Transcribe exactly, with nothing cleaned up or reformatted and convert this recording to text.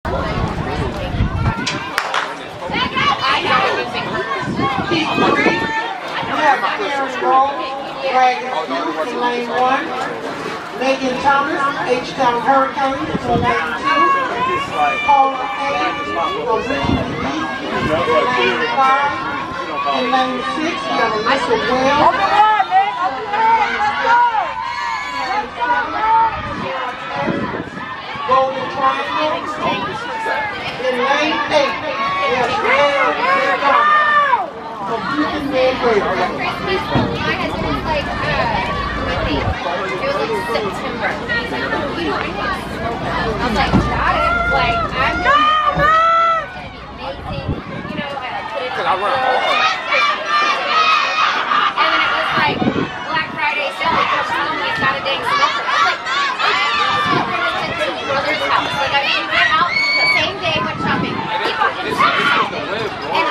Keep three. We have Karen Roll, Dragon Hughes in lane one. Megan Thomas, H-Town Hurricanes in lane two. Paula Hayes of Richmond Beach in lane five. In lane six, we have Alyssa Wells. Open up, man! Open up! Let's go! Let's go, man! Golden Triangle. In lane eight, we have Rare Red Diamond from Houston, Red Raiders.